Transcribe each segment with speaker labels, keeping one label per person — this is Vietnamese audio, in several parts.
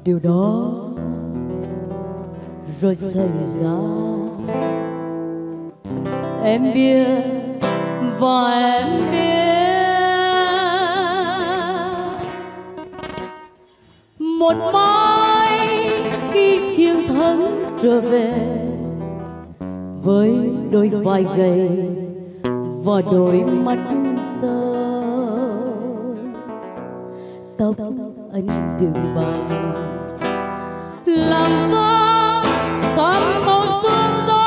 Speaker 1: Điều đó rồi xảy ra, em biết và em biết. Một mai khi chiến thắng trở về với đôi vai gầy và đôi mắt sâu, tóc anh đường bạc làm sao xám màu sương gió.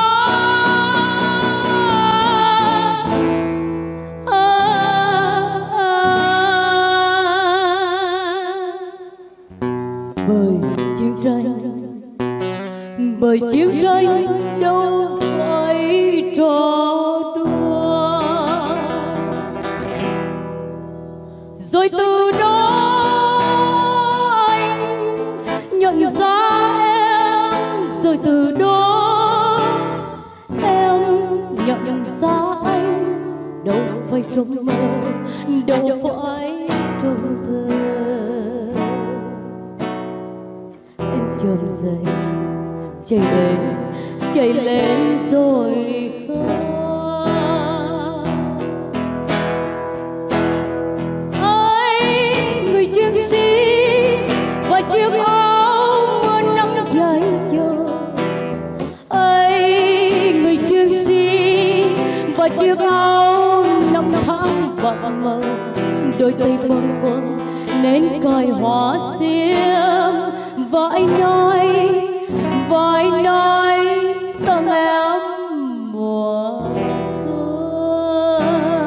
Speaker 1: Bởi chiến tranh đâu phải trò đùa. Rồi từ đó anh nhận ra em, rồi từ đó em nhận ra anh. Đâu phải trong mơ, đâu phải trong thơ. Em chợt dậy chạy lên rồi khóc. Ơi người chiến sĩ và chiếc áo mưa nắng dài dơ, ơi người chiến sĩ và chiếc áo năm tháng bạc màu, đôi tay bâng khuâng nên cài hoa xiêm. Và anh nói tặng em mùa xuân.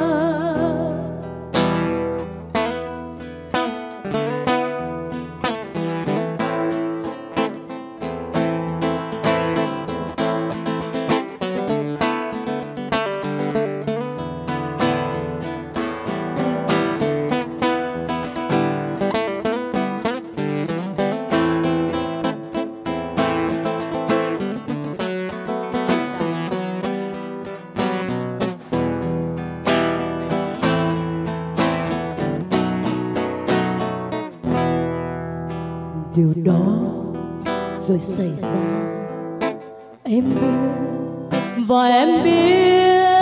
Speaker 1: Điều đó rồi xảy ra, em biết và em biết.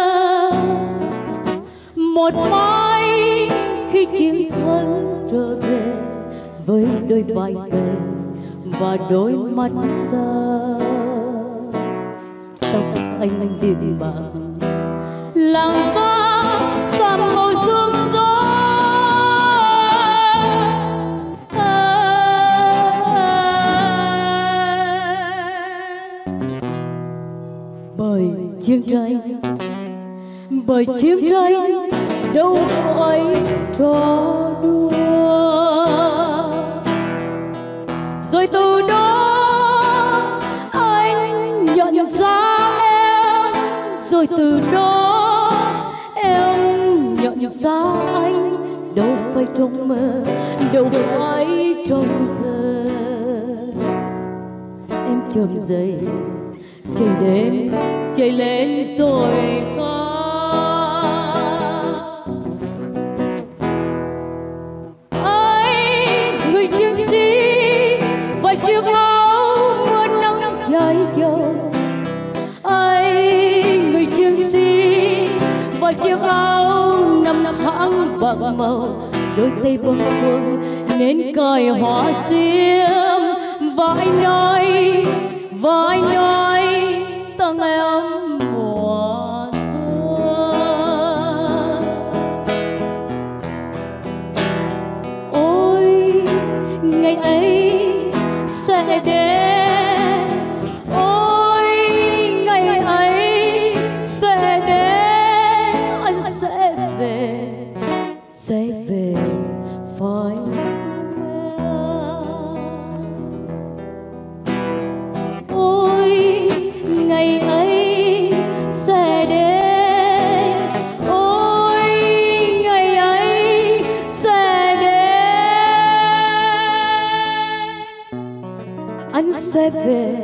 Speaker 1: Một mai khi chiến thắng trở về với đôi vai gầy và đôi mắt sâu, tóc anh điểm bạc làng xa xám màu sương gió. Bởi chiến tranh đâu phải trò đùa. Rồi từ đó anh nhận ra em, rồi từ đó em nhận ra anh. Đâu phải trong mơ, đâu phải trong thơ. Em chợt dậy chạy lên rồi khóc. Ơi người chiến sĩ và chiếc áo mưa nắng dài dầu, ơi người chiến sĩ và chiếc áo năm tháng bạc màu, đôi tay bâng khuâng nên cài hoa xiêm. Và anh nói tặng em mùa xuân. Ôi ngày ấy sẽ đến, ôi ngày ấy sẽ đến. Anh sẽ về phải ngày ấy sẽ đến, ôi ngày ấy sẽ đến. Anh sẽ về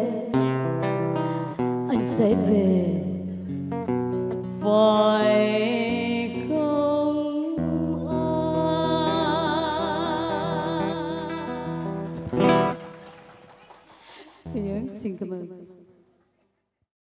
Speaker 1: phải không anh? Dạ, xin cảm ơn.